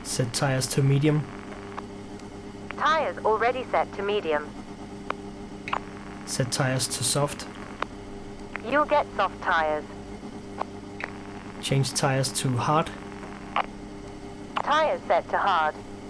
Set tires to medium. Tires already set to medium. Set tires to soft. You'll get soft tires. Change tires to hard. Tires set to hard.